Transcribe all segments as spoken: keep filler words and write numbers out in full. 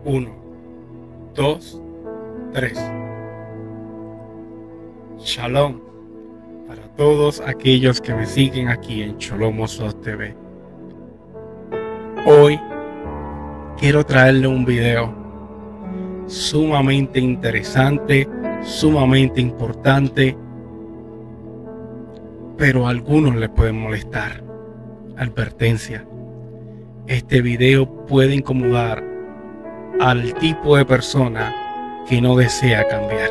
Uno, dos, tres. Shalom para todos aquellos que me siguen aquí en Cholomosos T V. Hoy quiero traerle un video sumamente interesante, sumamente importante, pero a algunos les puede molestar. Advertencia: este video puede incomodar al tipo de persona que no desea cambiar.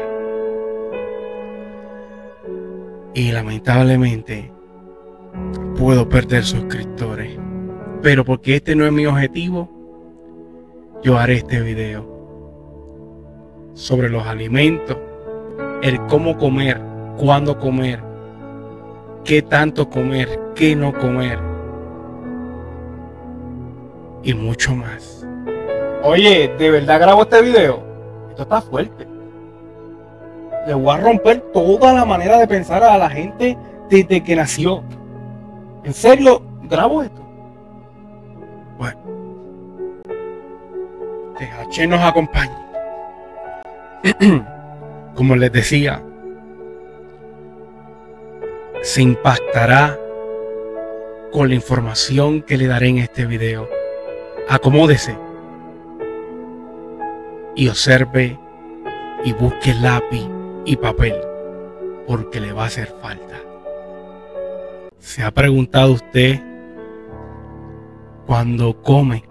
Y lamentablemente puedo perder suscriptores, pero porque este no es mi objetivo, yo haré este video sobre los alimentos, el cómo comer, cuándo comer, qué tanto comer, qué no comer y mucho más. Oye, ¿de verdad grabo este video? Esto está fuerte. Le voy a romper toda la manera de pensar a la gente desde que nació. ¿En serio grabo esto? Bueno, T H nos acompaña. Como les decía, se impactará con la información que le daré en este video. Acomódese y observe y busque lápiz y papel, porque le va a hacer falta. ¿Se ha preguntado usted, cuando come,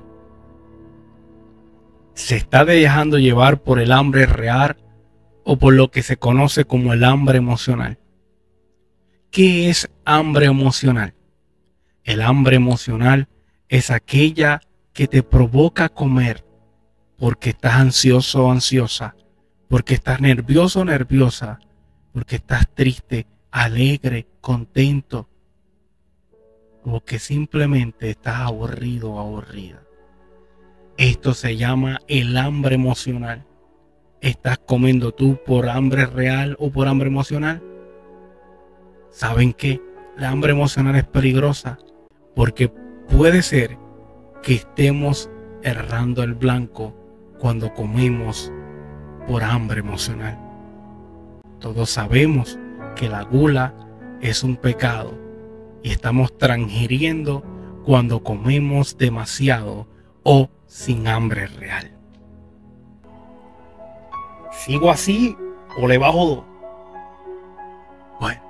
se está dejando llevar por el hambre real o por lo que se conoce como el hambre emocional? ¿Qué es hambre emocional? El hambre emocional es aquella que te provoca comer porque estás ansioso o ansiosa, porque estás nervioso o nerviosa, porque estás triste, alegre, contento, o que simplemente estás aburrido o aburrida. Esto se llama el hambre emocional. ¿Estás comiendo tú por hambre real o por hambre emocional? ¿Saben qué? La hambre emocional es peligrosa porque puede ser que estemos errando el blanco cuando comemos por hambre emocional. Todos sabemos que la gula es un pecado y estamos transgiriendo cuando comemos demasiado o sin hambre real. ¿Sigo así o le bajo dos? Bueno,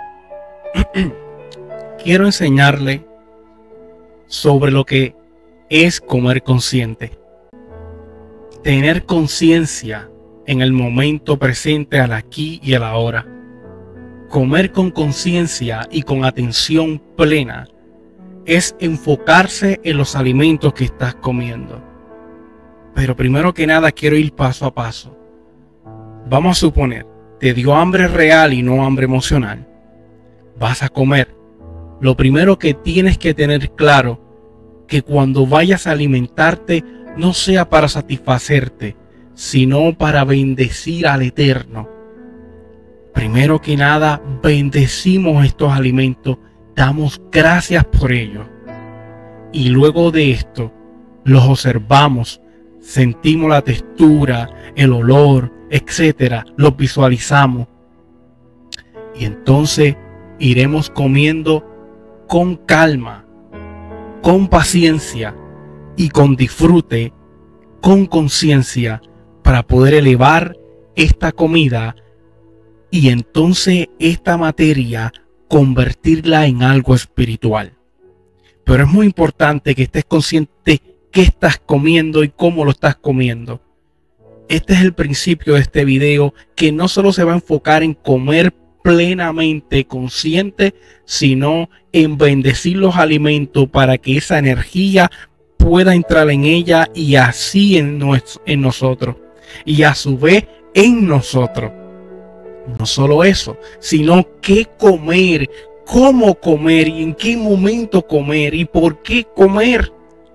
quiero enseñarle sobre lo que es comer consciente. Tener conciencia en el momento presente, al aquí y al ahora. Comer con conciencia y con atención plena es enfocarse en los alimentos que estás comiendo. Pero primero que nada quiero ir paso a paso. Vamos a suponer, te dio hambre real y no hambre emocional. Vas a comer. Lo primero que tienes que tener claro, que cuando vayas a alimentarte no sea para satisfacerte, sino para bendecir al Eterno. Primero que nada, bendecimos estos alimentos, damos gracias por ellos. Y luego de esto, los observamos, sentimos la textura, el olor, etcétera, los visualizamos. Y entonces iremos comiendo con calma, con paciencia y con disfrute, con conciencia, para poder elevar esta comida y entonces esta materia convertirla en algo espiritual. Pero es muy importante que estés consciente qué estás comiendo y cómo lo estás comiendo. Este es el principio de este video, que no solo se va a enfocar en comer plenamente consciente, sino en bendecir los alimentos para que esa energía pueda entrar en ella y así en, nuestro, en nosotros y a su vez en nosotros. No solo eso, sino qué comer, cómo comer y en qué momento comer y por qué comer.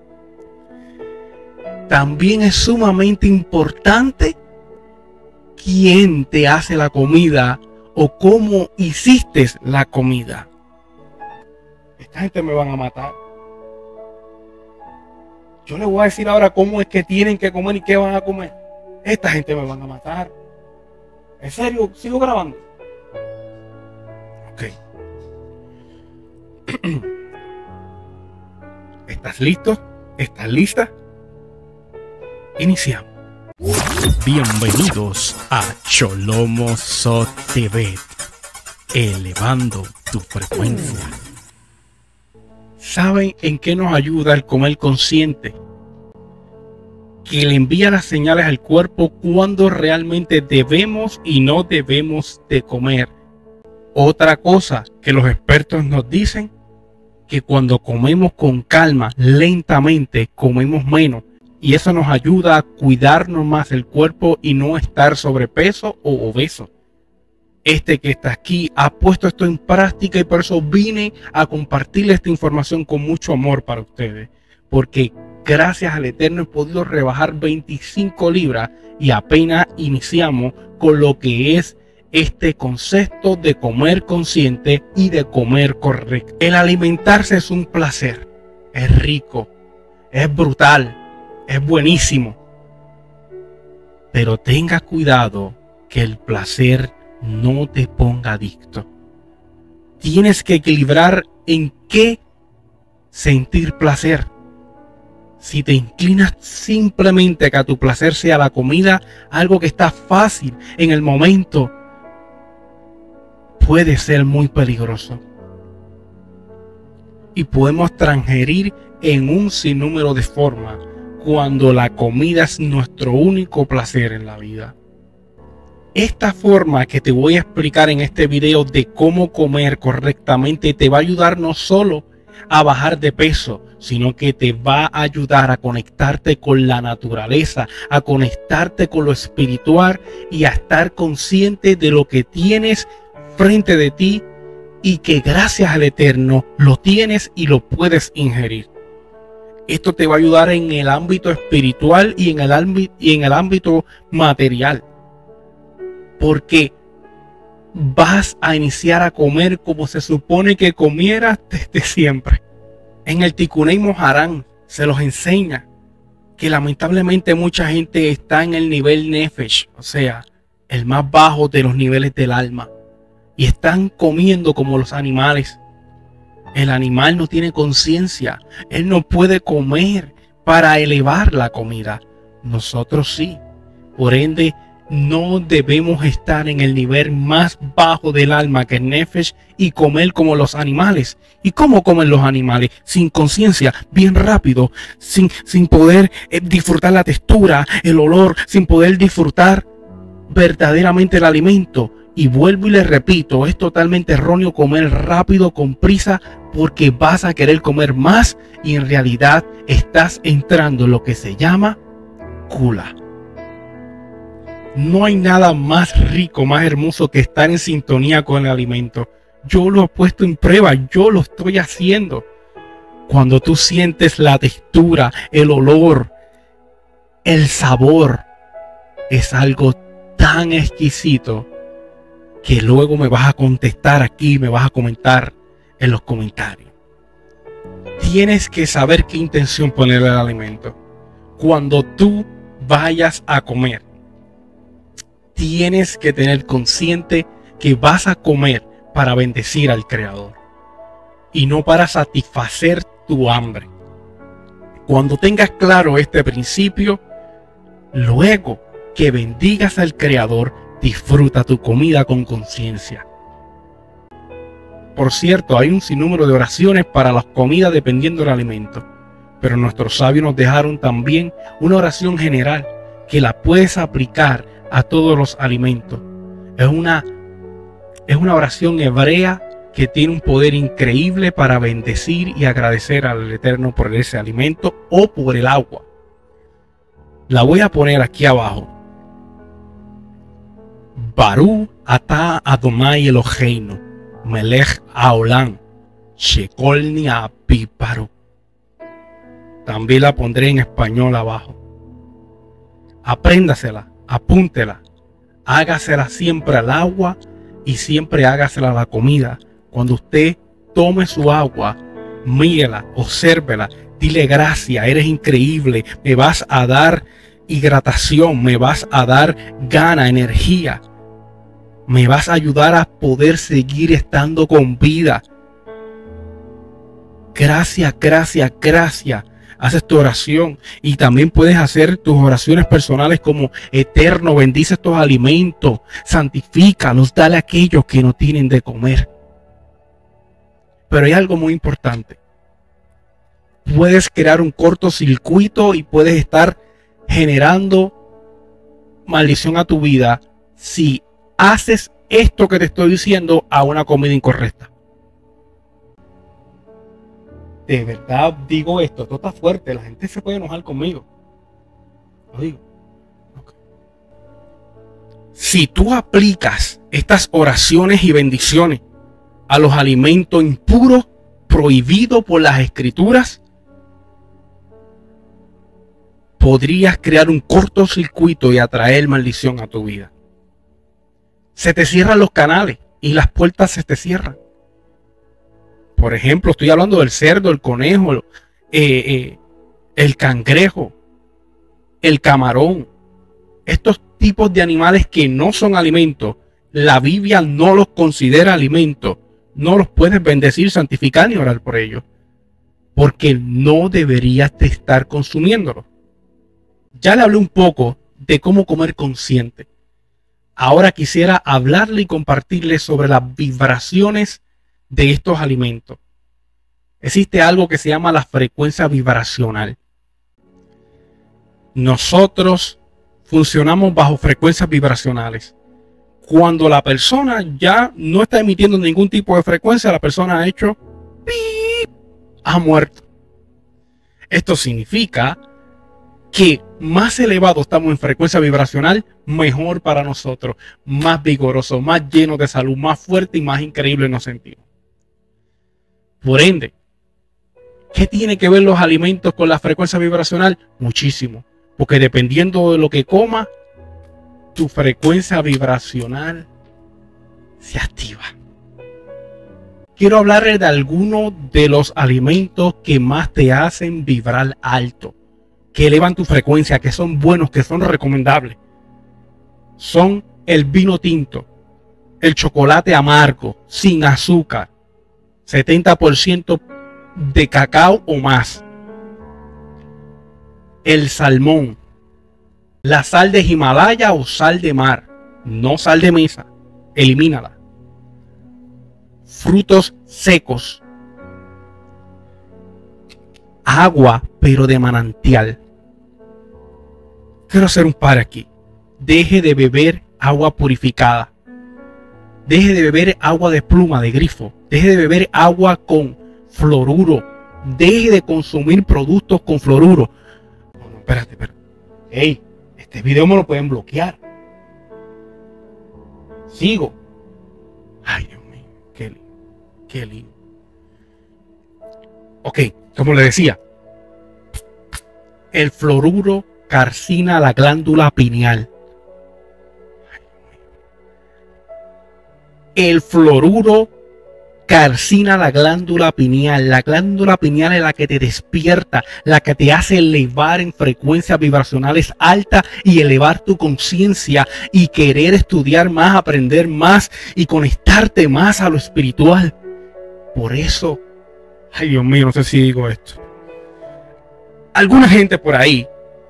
También es sumamente importante quién te hace la comida o cómo hiciste la comida. Esta gente me van a matar. Yo les voy a decir ahora cómo es que tienen que comer y qué van a comer. Esta gente me van a matar. ¿En serio? ¿Sigo grabando? Ok. ¿Estás listo? ¿Estás lista? Iniciamos. Bienvenidos a Cholomo So T V, elevando tu frecuencia. ¿Saben en qué nos ayuda el comer consciente? Que le envía las señales al cuerpo cuando realmente debemos y no debemos de comer. Otra cosa que los expertos nos dicen, que cuando comemos con calma, lentamente, comemos menos. Y eso nos ayuda a cuidarnos más el cuerpo y no estar sobrepeso o obeso. Este que está aquí ha puesto esto en práctica y por eso vine a compartirle esta información con mucho amor para ustedes. Porque gracias al Eterno he podido rebajar veinticinco libras y apenas iniciamos con lo que es este concepto de comer consciente y de comer correcto. El alimentarse es un placer, es rico, es brutal, es buenísimo. Pero tenga cuidado que el placer no te ponga adicto. Tienes que equilibrar en qué sentir placer. Si te inclinas simplemente a que tu placer sea la comida, algo que está fácil en el momento, puede ser muy peligroso. Y podemos transgredir en un sinnúmero de formas cuando la comida es nuestro único placer en la vida. Esta forma que te voy a explicar en este video de cómo comer correctamente te va a ayudar no solo a bajar de peso, sino que te va a ayudar a conectarte con la naturaleza, a conectarte con lo espiritual y a estar consciente de lo que tienes frente de ti y que gracias al Eterno lo tienes y lo puedes ingerir. Esto te va a ayudar en el ámbito espiritual y en el ámbito, y en el ámbito material. Porque vas a iniciar a comer como se supone que comieras desde siempre. En el Tikkunei Moharan se los enseña que lamentablemente mucha gente está en el nivel Nefesh, o sea, el más bajo de los niveles del alma. Y están comiendo como los animales. El animal no tiene conciencia. Él no puede comer para elevar la comida. Nosotros sí. Por ende, no debemos estar en el nivel más bajo del alma, que es Nefesh, y comer como los animales. ¿Y cómo comen los animales? Sin conciencia, bien rápido, sin, sin poder eh, disfrutar la textura, el olor, sin poder disfrutar verdaderamente el alimento. Y vuelvo y les repito, es totalmente erróneo comer rápido, con prisa, porque vas a querer comer más y en realidad estás entrando en lo que se llama gula. No hay nada más rico, más hermoso que estar en sintonía con el alimento. Yo lo he puesto en prueba, yo lo estoy haciendo. Cuando tú sientes la textura, el olor, el sabor, es algo tan exquisito que luego me vas a contestar aquí, me vas a comentar en los comentarios. Tienes que saber qué intención ponerle al alimento. Cuando tú vayas a comer, tienes que tener consciente que vas a comer para bendecir al Creador y no para satisfacer tu hambre. Cuando tengas claro este principio, luego que bendigas al Creador, disfruta tu comida con conciencia. Por cierto, hay un sinnúmero de oraciones para las comidas dependiendo del alimento, pero nuestros sabios nos dejaron también una oración general que la puedes aplicar a todos los alimentos. Es una, es una oración hebrea que tiene un poder increíble para bendecir y agradecer al Eterno por ese alimento o por el agua. La voy a poner aquí abajo. Baruch atah Adonai Eloheinu melech haolam shekol ni'api baruch. También la pondré en español abajo. Apréndasela, apúntela, hágasela siempre al agua y siempre hágasela a la comida. Cuando usted tome su agua, mírela, obsérvela, Dile gracias, eres increíble, me vas a dar hidratación, me vas a dar gana, energía, me vas a ayudar a poder seguir estando con vida. Gracias, gracias, gracias. Haces tu oración y también puedes hacer tus oraciones personales como: Eterno, bendice estos alimentos, santifícalos, dale a aquellos que no tienen de comer. Pero hay algo muy importante. Puedes crear un cortocircuito y puedes estar generando maldición a tu vida si haces esto que te estoy diciendo a una comida incorrecta. De verdad digo esto, esto está fuerte, la gente se puede enojar conmigo. Lo digo. Okay. Si tú aplicas estas oraciones y bendiciones a los alimentos impuros prohibidos por las escrituras, podrías crear un cortocircuito y atraer maldición a tu vida. Se te cierran los canales y las puertas se te cierran. Por ejemplo, estoy hablando del cerdo, el conejo, eh, eh, el cangrejo, el camarón. Estos tipos de animales que no son alimentos, la Biblia no los considera alimentos. No los puedes bendecir, santificar ni orar por ellos, porque no deberías de estar consumiéndolos. Ya le hablé un poco de cómo comer consciente. Ahora quisiera hablarle y compartirle sobre las vibraciones de estos alimentos. Existe algo que se llama la frecuencia vibracional. Nosotros funcionamos bajo frecuencias vibracionales. Cuando la persona ya no está emitiendo ningún tipo de frecuencia, la persona ha hecho ¡pip!, ha muerto. Esto significa que más elevado estamos en frecuencia vibracional, mejor para nosotros, más vigoroso, más lleno de salud, más fuerte y más increíble nos sentimos. Por ende, ¿qué tiene que ver los alimentos con la frecuencia vibracional? Muchísimo, porque dependiendo de lo que comas, tu frecuencia vibracional se activa. Quiero hablarles de algunos de los alimentos que más te hacen vibrar alto, que elevan tu frecuencia, que son buenos, que son recomendables. Son el vino tinto, el chocolate amargo, sin azúcar, setenta por ciento de cacao o más, el salmón, la sal de Himalaya o sal de mar, no sal de mesa, elimínala. Frutos secos, agua pero de manantial. Quiero hacer un par aquí. Deje de beber agua purificada. Deje de beber agua de pluma, de grifo. Deje de beber agua con fluoruro. Deje de consumir productos con fluoruro. No, no, espérate, espérate. Hey, este video me lo pueden bloquear. Sigo. Ay, Dios mío, qué lindo, qué lindo. Ok, como le decía, el fluoruro carcina la glándula pineal. El fluoruro carcina la glándula pineal. La glándula pineal es la que te despierta, la que te hace elevar en frecuencias vibracionales altas y elevar tu conciencia y querer estudiar más, aprender más y conectarte más a lo espiritual. Por eso, ay Dios mío, no sé si digo esto. Alguna gente por ahí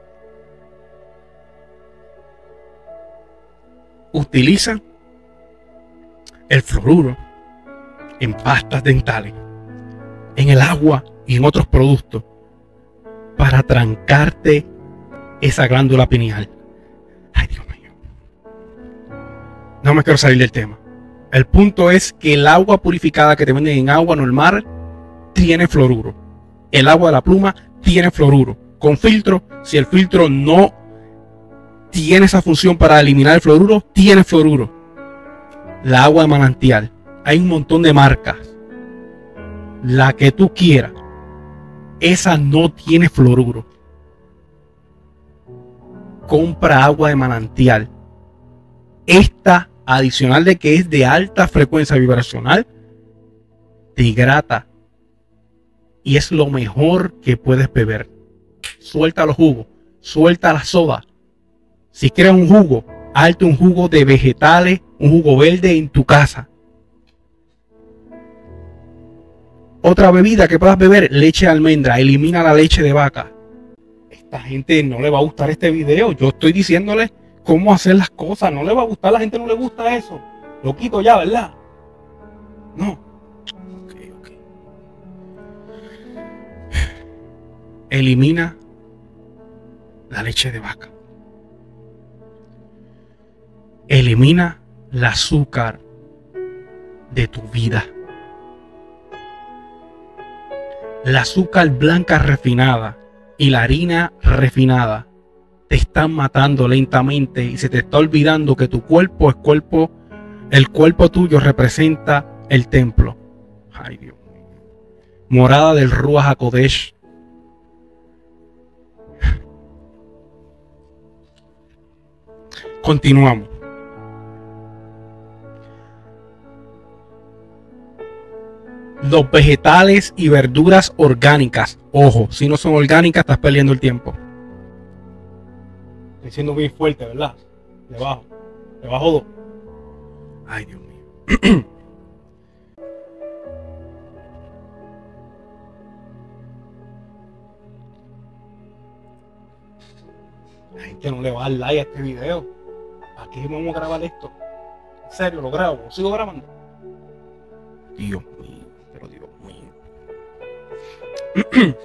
utiliza el fluoruro en pastas dentales, en el agua y en otros productos para trancarte esa glándula pineal. Ay, Dios mío. No me quiero salir del tema. El punto es que el agua purificada que te venden en agua normal tiene fluoruro. El agua de la pluma tiene fluoruro. Con filtro, si el filtro no tiene esa función para eliminar el fluoruro, tiene fluoruro. La agua de manantial, hay un montón de marcas. La que tú quieras, esa no tiene fluoruro. Compra agua de manantial. Esta, adicional de que es de alta frecuencia vibracional, te hidrata, y es lo mejor que puedes beber. Suelta los jugos, suelta la soda. Si quieres un jugo, hazte un jugo de vegetales, un jugo verde en tu casa. Otra bebida que puedas beber, leche de almendra, elimina la leche de vaca. Esta gente no le va a gustar este video. Yo estoy diciéndole cómo hacer las cosas. No le va a gustar, a la gente no le gusta eso. Lo quito ya, ¿verdad? No. Okay, okay. Elimina la leche de vaca. Elimina el azúcar de tu vida. La azúcar blanca refinada y la harina refinada te están matando lentamente y se te está olvidando que tu cuerpo es cuerpo, el cuerpo tuyo representa el templo. Ay, Dios mío. Morada del Ruach HaKodesh. Continuamos. Los vegetales y verduras orgánicas. Ojo, si no son orgánicas, estás perdiendo el tiempo. Estoy siendo muy fuerte, ¿verdad? Debajo. Debajo dos. Ay, Dios mío. La gente no le va a dar like a este video. ¿Para qué vamos a grabar esto? En serio, lo grabo. ¿Lo sigo grabando? Dios mío. Pero Dios mío.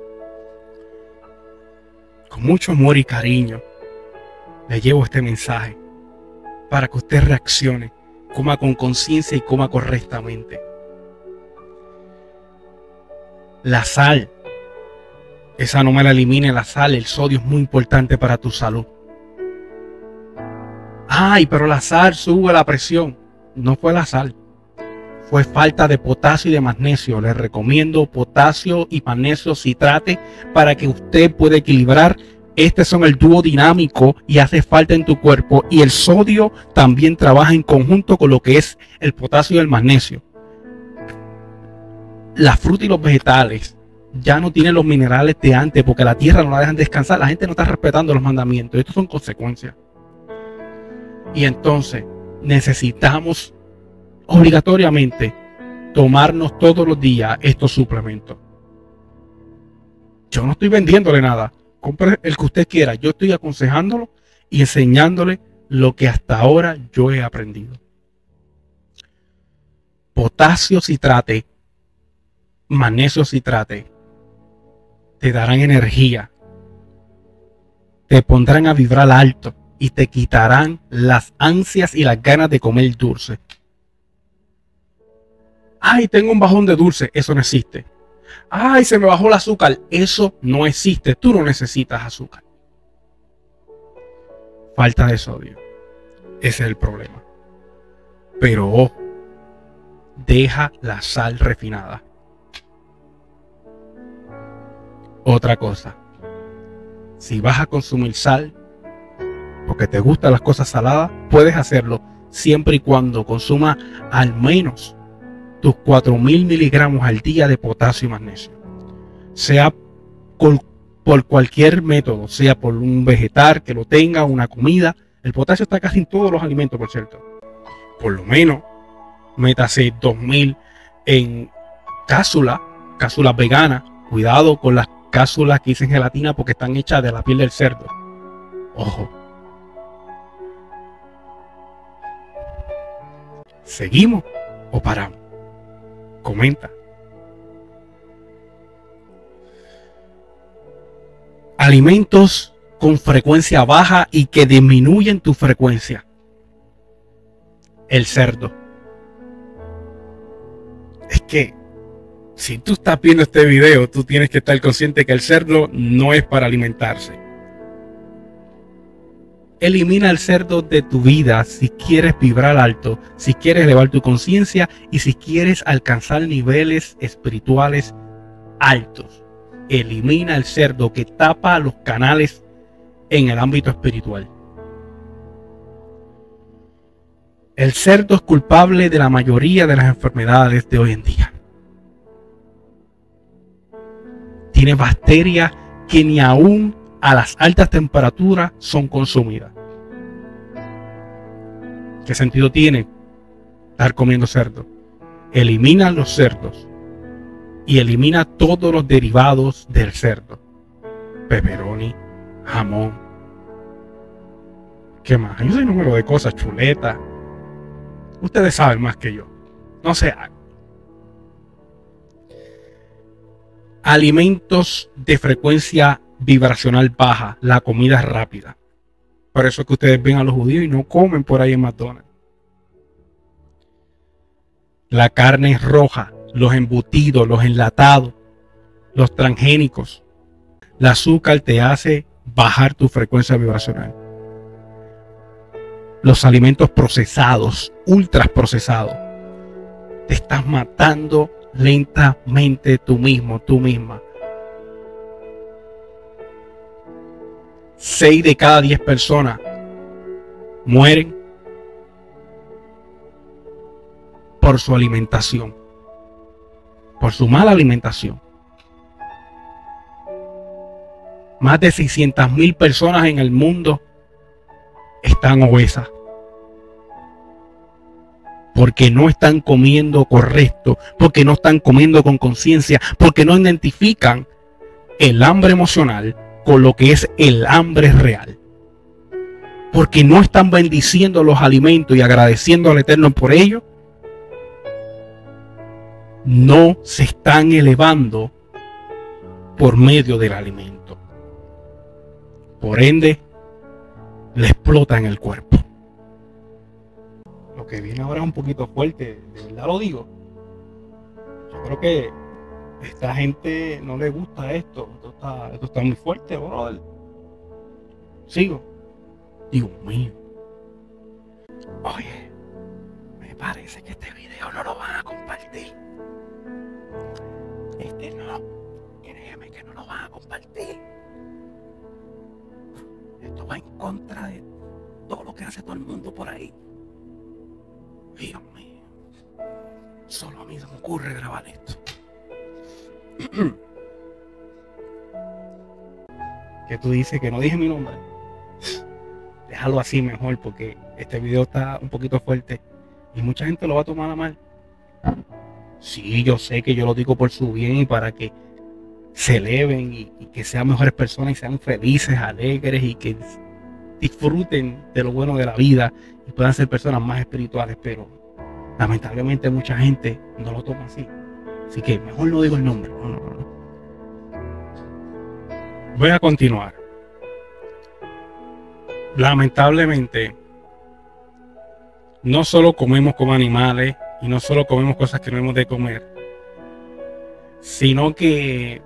Con mucho amor y cariño le llevo este mensaje para que usted reaccione, coma con conciencia y coma correctamente. La sal, esa no me la elimine, la sal, el sodio es muy importante para tu salud. Ay, pero la sal sube la presión. No fue la sal, fue falta de potasio y de magnesio. Les recomiendo potasio y magnesio citrate para que usted pueda equilibrar. Estos son el dúo dinámico y hace falta en tu cuerpo. Y el sodio también trabaja en conjunto con lo que es el potasio y el magnesio. La fruta y los vegetales ya no tienen los minerales de antes porque la tierra no la dejan descansar. La gente no está respetando los mandamientos. Estos son consecuencias. Y entonces necesitamos obligatoriamente tomarnos todos los días estos suplementos. Yo no estoy vendiéndole nada. Compre el que usted quiera. Yo estoy aconsejándolo y enseñándole lo que hasta ahora yo he aprendido. Potasio citrate, magnesio citrate te darán energía, te pondrán a vibrar alto y te quitarán las ansias y las ganas de comer dulce. Ay, tengo un bajón de dulce. Eso no existe. Ay, se me bajó el azúcar. Eso no existe. Tú no necesitas azúcar. Falta de sodio. Ese es el problema. Pero ojo, deja la sal refinada. Otra cosa. Si vas a consumir sal, porque te gustan las cosas saladas, puedes hacerlo siempre y cuando consumas al menos tus cuatro mil miligramos al día de potasio y magnesio. Sea por, por cualquier método, sea por un vegetal que lo tenga, una comida. El potasio está casi en todos los alimentos, por cierto. Por lo menos, métase dos mil en cápsulas, cápsulas veganas. Cuidado con las cápsulas que dicen gelatina porque están hechas de la piel del cerdo. Ojo. ¿Seguimos o paramos? Comenta. Alimentos con frecuencia baja y que disminuyen tu frecuencia. El cerdo. Es que si tú estás viendo este video, tú tienes que estar consciente que el cerdo no es para alimentarse. Elimina el cerdo de tu vida si quieres vibrar alto, si quieres elevar tu conciencia y si quieres alcanzar niveles espirituales altos. Elimina el cerdo que tapa los canales en el ámbito espiritual. El cerdo es culpable de la mayoría de las enfermedades de hoy en día. tiene bacterias que ni aún a las altas temperaturas son consumidas. ¿Qué sentido tiene estar comiendo cerdo? Elimina los cerdos y elimina todos los derivados del cerdo. Pepperoni, jamón. ¿Qué más? Hay un número de cosas, chuleta. Ustedes saben más que yo. No sé. Alimentos de frecuencia vibracional baja, la comida rápida. Por eso es que ustedes ven a los judíos y no comen por ahí en McDonald's. La carne roja, los embutidos, los enlatados, los transgénicos. El azúcar te hace bajar tu frecuencia vibracional. Los alimentos procesados, ultra procesados, te estás matando lentamente tú mismo, tú misma. Seis de cada diez personas mueren por su alimentación, por su mala alimentación. Más de seiscientas mil personas en el mundo están obesas porque no están comiendo correcto, porque no están comiendo con conciencia, porque no identifican el hambre emocional con lo que es el hambre real, porque no están bendiciendo los alimentos y agradeciendo al Eterno por ello. No se están elevando por medio del alimento. Por ende, le explota en el cuerpo. Lo que viene ahora es un poquito fuerte, de verdad lo digo. Yo creo que a esta gente no le gusta esto. Esto está, esto está muy fuerte, brother. Sigo. Dios mío. Oye, me parece que este video no lo van a compartir. Este no, créeme que no lo van a compartir. Esto va en contra de todo lo que hace todo el mundo por ahí. Dios mío. Solo a mí se me ocurre grabar esto. Que tú dices que no dije mi nombre. Déjalo así mejor porque este video está un poquito fuerte y mucha gente lo va a tomar a mal. Sí, yo sé que yo lo digo por su bien y para que se eleven y, y que sean mejores personas y sean felices, alegres y que disfruten de lo bueno de la vida y puedan ser personas más espirituales, pero lamentablemente mucha gente no lo toma así. Así que mejor no digo el nombre. No, no, no. Voy a continuar. Lamentablemente, no solo comemos como animales y no solo comemos cosas que no hemos de comer, sino que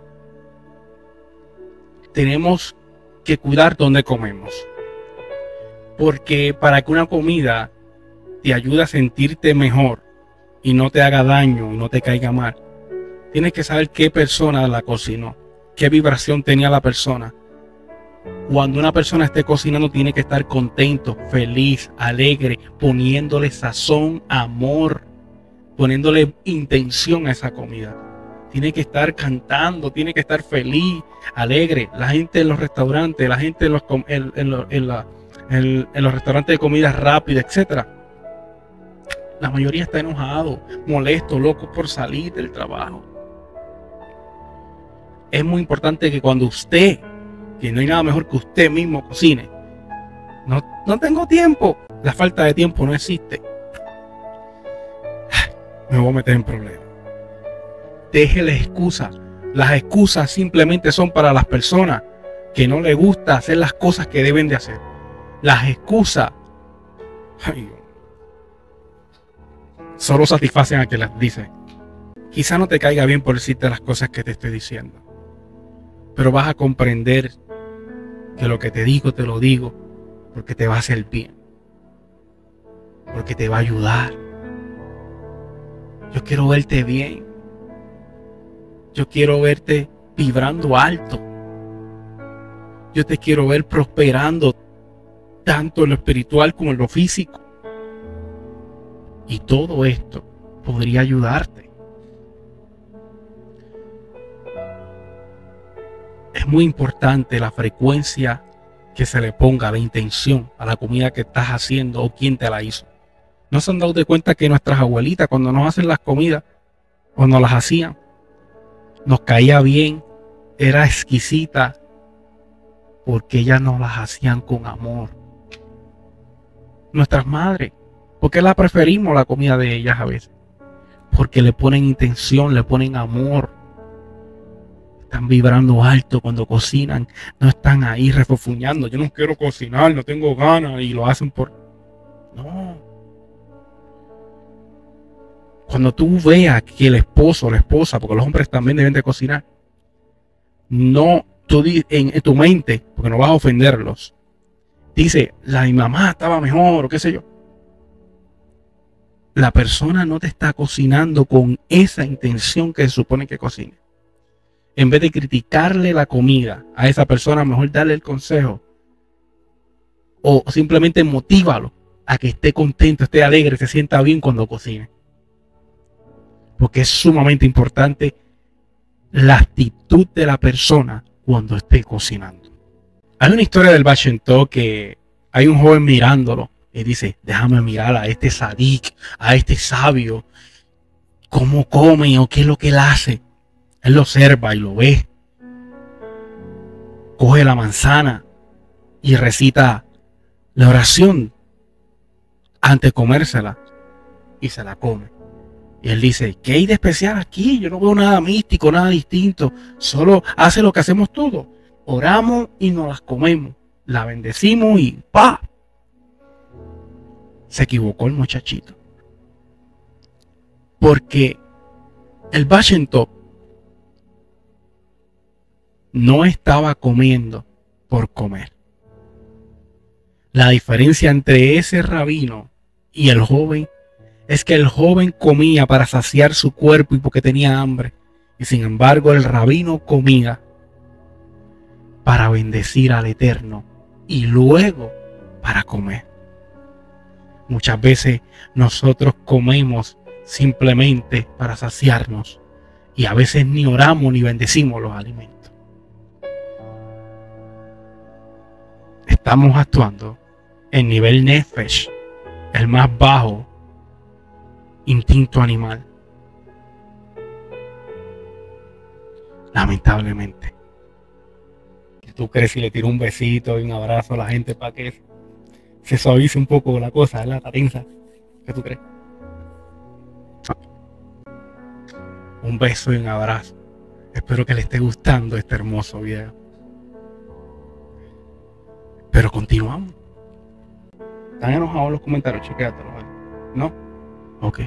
tenemos que cuidar dónde comemos. Porque para que una comida te ayude a sentirte mejor y no te haga daño y no te caiga mal, tienes que saber qué persona la cocinó, qué vibración tenía la persona. Cuando una persona esté cocinando tiene que estar contento, feliz, alegre, poniéndole sazón, amor, poniéndole intención a esa comida. Tiene que estar cantando, tiene que estar feliz, alegre. La gente en los restaurantes, la gente en los, en, en, lo, en, la, en, en los restaurantes de comida rápida, etcétera. La mayoría está enojado, molesto, loco por salir del trabajo. Es muy importante que cuando usted, que no hay nada mejor que usted mismo cocine, no, no tengo tiempo, la falta de tiempo no existe. Me voy a meter en problemas. Deje las excusas. Las excusas simplemente son para las personas que no les gusta hacer las cosas que deben de hacer. Las excusas ay, solo satisfacen a quien las dice. Quizá no te caiga bien por decirte las cosas que te estoy diciendo, pero vas a comprender que lo que te digo te lo digo porque te va a hacer bien, porque te va a ayudar. Yo quiero verte bien. Yo quiero verte vibrando alto. Yo te quiero ver prosperando tanto en lo espiritual como en lo físico. Y todo esto podría ayudarte. es muy importante la frecuencia que se le ponga, la intención a la comida que estás haciendo o quién te la hizo. ¿No se han dado de cuenta que nuestras abuelitas, cuando nos hacen las comidas o nos las hacían, nos caía bien, era exquisita, porque ellas nos las hacían con amor? Nuestras madres, ¿por qué la preferimos la comida de ellas a veces? Porque le ponen intención, le ponen amor. Están vibrando alto cuando cocinan, no están ahí refofuñando. Yo no quiero cocinar, no tengo ganas, y lo hacen por... No. Cuando tú veas que el esposo o la esposa, porque los hombres también deben de cocinar, no, tú en, en tu mente, porque no vas a ofenderlos, dice, la mi mamá estaba mejor o qué sé yo. La persona no te está cocinando con esa intención que se supone que cocine. En vez de criticarle la comida a esa persona, mejor darle el consejo o simplemente motívalo a que esté contento, esté alegre, se sienta bien cuando cocine. Porque es sumamente importante la actitud de la persona cuando esté cocinando. Hay una historia del Baal Shem Tov que hay un joven mirándolo y dice, déjame mirar a este sadik, a este sabio, cómo come o qué es lo que él hace. Él lo observa y lo ve. Coge la manzana y recita la oración antes de comérsela y se la come. Y él dice, ¿qué hay de especial aquí? Yo no veo nada místico, nada distinto. Solo hace lo que hacemos todos. Oramos y nos las comemos. La bendecimos y ¡pa! Se equivocó el muchachito. Porque el Baal Shem Tov no estaba comiendo por comer. La diferencia entre ese rabino y el joven es que el joven comía para saciar su cuerpo y porque tenía hambre. Y sin embargo el rabino comía para bendecir al Eterno y luego para comer. Muchas veces nosotros comemos simplemente para saciarnos y a veces ni oramos ni bendecimos los alimentos. Estamos actuando en nivel nefesh, el más bajo instinto animal. Lamentablemente. Tú crees si le tiro un besito y un abrazo a la gente para que se suavice un poco la cosa, ¿verdad? La tensa. ¿Qué tú crees? Un beso y un abrazo. Espero que le esté gustando este hermoso video. Pero continuamos. ¿Están enojados los comentarios? Chequéatelo, ¿vale? ¿No? Ok.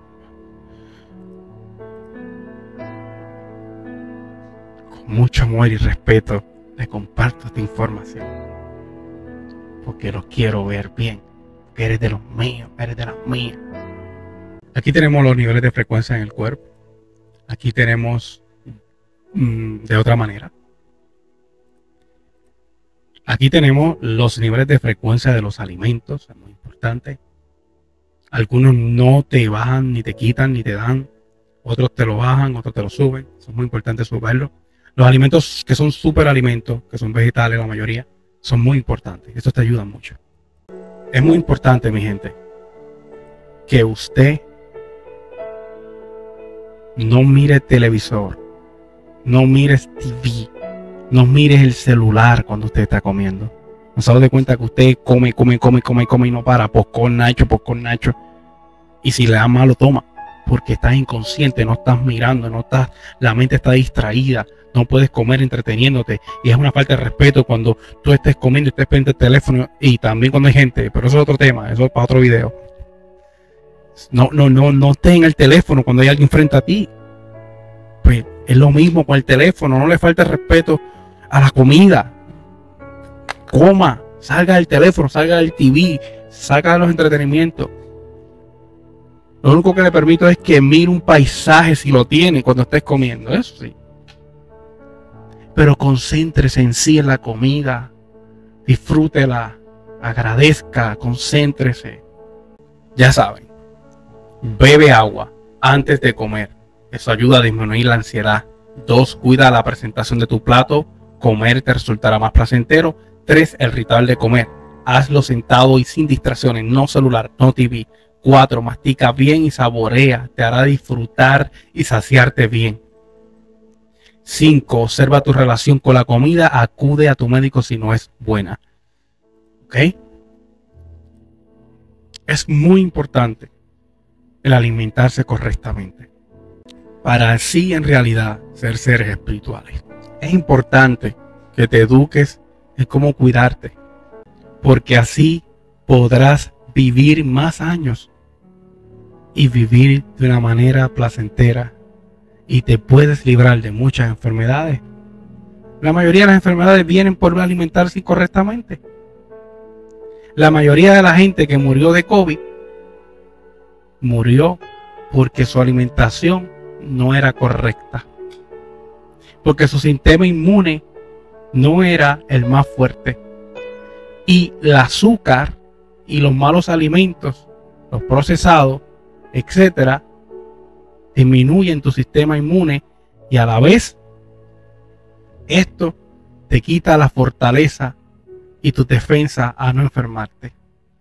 Con mucho amor y respeto le comparto esta información. Porque los quiero ver bien. Porque eres de los míos, eres de las mías. Aquí tenemos los niveles de frecuencia en el cuerpo. Aquí tenemos mmm, de otra manera. Aquí tenemos los niveles de frecuencia de los alimentos. Es muy importante. Algunos no te bajan, ni te quitan, ni te dan. Otros te lo bajan, otros te lo suben. Eso es muy importante subirlo. Los alimentos que son superalimentos, que son vegetales la mayoría, son muy importantes. Esto te ayuda mucho. Es muy importante, mi gente, que usted no mire televisor, no mires T V, no mires el celular cuando usted está comiendo. No se da cuenta que usted come, come, come, come, come y no para. Popcorn nacho, popcorn nacho. Y si le da malo, toma. Porque estás inconsciente, no estás mirando, no estás, la mente está distraída. No puedes comer entreteniéndote. Y es una falta de respeto cuando tú estés comiendo y estés pendiente del teléfono. Y también cuando hay gente. Pero eso es otro tema. Eso es para otro video. No, no, no, no estés en el teléfono cuando hay alguien frente a ti. Pues es lo mismo con el teléfono. No le falta respeto a la comida. Coma. Salga del teléfono. Salga del T V. Salga de los entretenimientos. Lo único que le permito es que mire un paisaje si lo tiene cuando estés comiendo. Eso sí. Pero concéntrese en sí en la comida, disfrútela, agradezca, concéntrese. Ya saben, bebe agua antes de comer. Eso ayuda a disminuir la ansiedad. Dos, cuida la presentación de tu plato comer te resultará más placentero. Tres, el ritual de comer. Hazlo sentado y sin distracciones, no celular, no T V. Cuatro, mastica bien y saborea, te hará disfrutar y saciarte bien. Cinco, observa tu relación con la comida, acude a tu médico si no es buena. ¿Ok? Es muy importante el alimentarse correctamente para así en realidad ser seres espirituales. Es importante que te eduques en cómo cuidarte, porque así podrás vivir más años y vivir de una manera placentera y te puedes librar de muchas enfermedades. La mayoría de las enfermedades vienen por alimentarse incorrectamente. La mayoría de la gente que murió de COVID murió porque su alimentación no era correcta, porque su sistema inmune no era el más fuerte, y el azúcar y los malos alimentos, los procesados, etcétera, disminuyen tu sistema inmune y a la vez esto te quita la fortaleza y tu defensa a no enfermarte.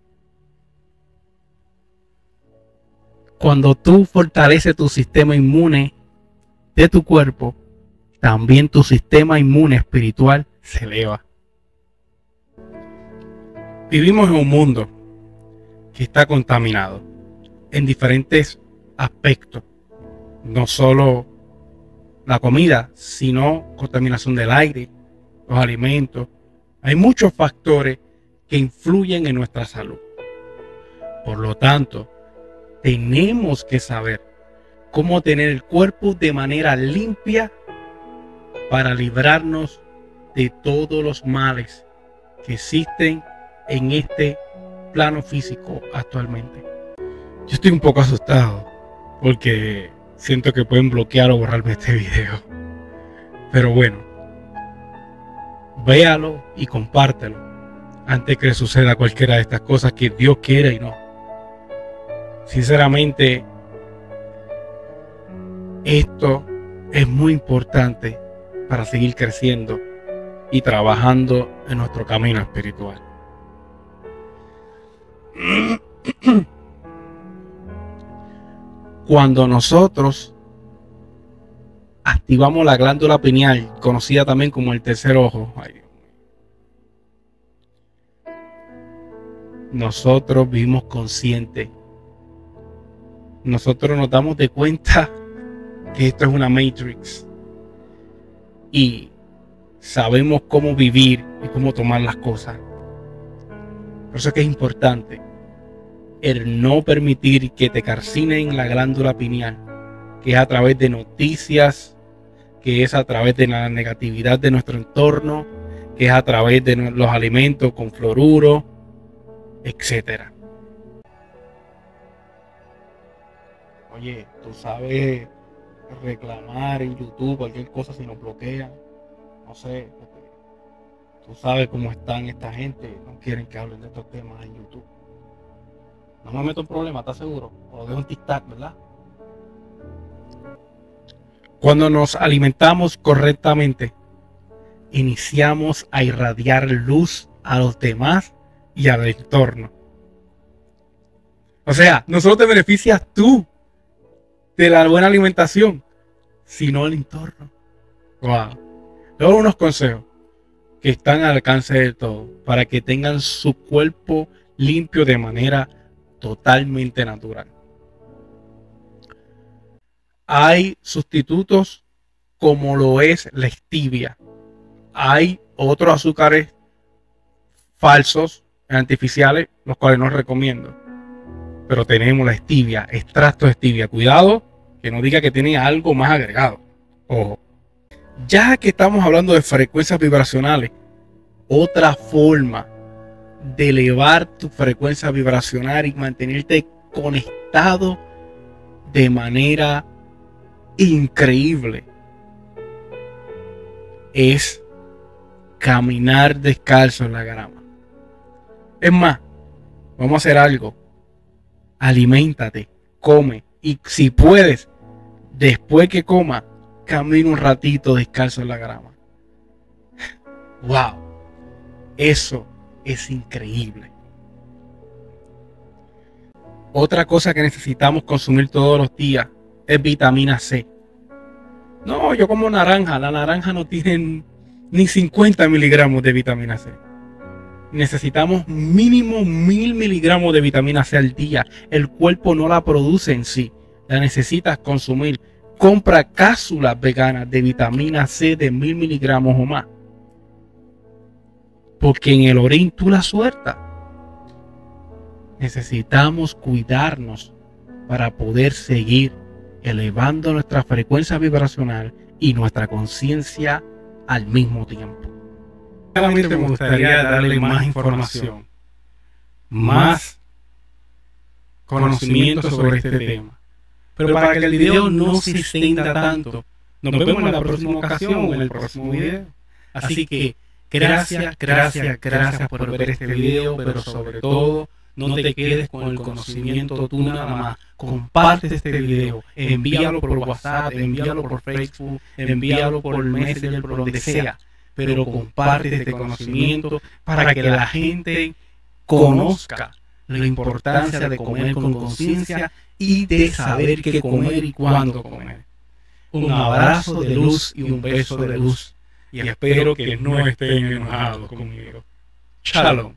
Cuando tú fortaleces tu sistema inmune de tu cuerpo, también tu sistema inmune espiritual se eleva. Vivimos en un mundo que está contaminado en diferentes aspectos. No solo la comida, sino contaminación del aire, los alimentos. Hay muchos factores que influyen en nuestra salud. Por lo tanto, tenemos que saber cómo tener el cuerpo de manera limpia para librarnos de todos los males que existen en este plano físico actualmente. Yo estoy un poco asustado porque siento que pueden bloquear o borrarme este video. Pero bueno, véalo y compártelo antes que suceda cualquiera de estas cosas que Dios quiera y no. Sinceramente, esto es muy importante para seguir creciendo y trabajando en nuestro camino espiritual. Cuando nosotros activamos la glándula pineal, conocida también como el tercer ojo, ay Dios mío, nosotros vivimos conscientes. Nosotros nos damos de cuenta que esto es una Matrix y sabemos cómo vivir y cómo tomar las cosas. Por eso es que es importante el no permitir que te calcinen la glándula pineal, que es a través de noticias, que es a través de la negatividad de nuestro entorno, que es a través de los alimentos con fluoruro, etcétera. Oye, tú sabes reclamar en YouTube cualquier cosa si nos bloquean, no sé, tú sabes cómo están esta gente, no quieren que hablen de estos temas en YouTube. No me meto en problemas, ¿estás seguro? O lo dejo en tic-tac, ¿verdad? Cuando nos alimentamos correctamente, iniciamos a irradiar luz a los demás y al entorno. O sea, no solo te beneficias tú de la buena alimentación, sino el entorno. Wow. Luego unos consejos que están al alcance de todos para que tengan su cuerpo limpio de manera totalmente natural. Hay sustitutos como lo es la stevia. Hay otros azúcares falsos, artificiales, los cuales no recomiendo. Pero tenemos la stevia, extracto de stevia. Cuidado que no diga que tiene algo más agregado. Ojo. Ya que estamos hablando de frecuencias vibracionales, otra forma de elevar tu frecuencia vibracional y mantenerte conectado de manera increíble es caminar descalzo en la grama. Es más, vamos a hacer algo. Aliméntate, come y si puedes, después que coma, camina un ratito descalzo en la grama. ¡Wow! Eso es increíble. Otra cosa que necesitamos consumir todos los días es vitamina C. No, yo como naranja. La naranja no tiene ni cincuenta miligramos de vitamina C. Necesitamos mínimo mil miligramos de vitamina C al día. El cuerpo no la produce en sí. La necesitas consumir. Compra cápsulas veganas de vitamina C de mil miligramos o más. Porque en el orín tú la sueltas. Necesitamos cuidarnos para poder seguir elevando nuestra frecuencia vibracional y nuestra conciencia al mismo tiempo. Realmente me gustaría darle más información, más conocimiento sobre este tema. Pero para que el video no se extienda tanto, nos vemos en la próxima ocasión o en el próximo video. Así que gracias, gracias, gracias por ver este video, pero sobre todo, no te quedes con el conocimiento tú nada más. Comparte este video, envíalo por WhatsApp, envíalo por Facebook, envíalo por Messenger, por donde sea. Pero comparte este conocimiento para que la gente conozca la importancia de comer con conciencia y de saber qué comer y cuándo comer. Un abrazo de luz y un beso de luz. Y espero que no estén enojados conmigo. Shalom.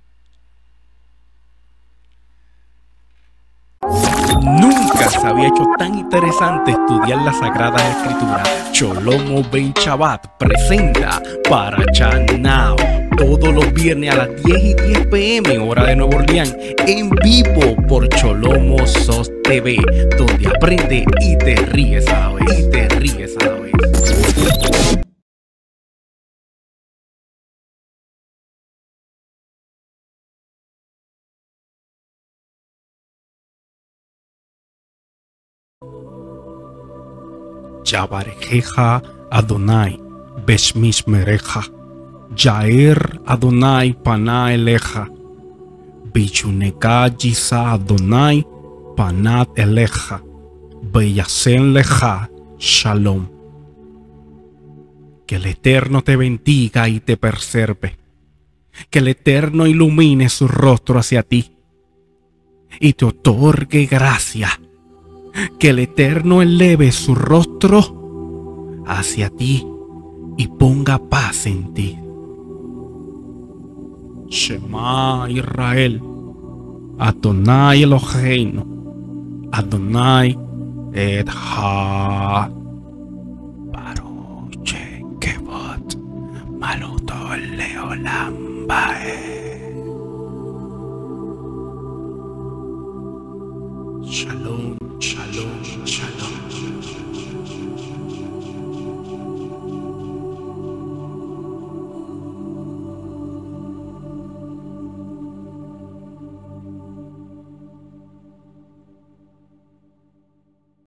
Nunca se había hecho tan interesante estudiar la Sagrada Escritura. Cholomo Ben Shabbat presenta Parashat Now todos los viernes a las diez y diez p m hora de Nueva Orleans, en vivo por Cholomo Sos T V, donde aprende y te ríes a la vez, y te ríes a la vez. Yabarejeja Adonai Beshmishmereja, Yaer Adonai Pana Eleja, Bichuneka Yisa Adonai Panat Eleja, Beyasen Leja Shalom. Que el Eterno te bendiga y te preserve. Que el Eterno ilumine su rostro hacia ti y te otorgue gracia. Que el Eterno eleve su rostro hacia ti y ponga paz en ti. Shema Israel, Adonai Eloheinu, Adonai Echad. Baruch Kevot Maluto Leolam Bae. Shalom, shalom, shalom.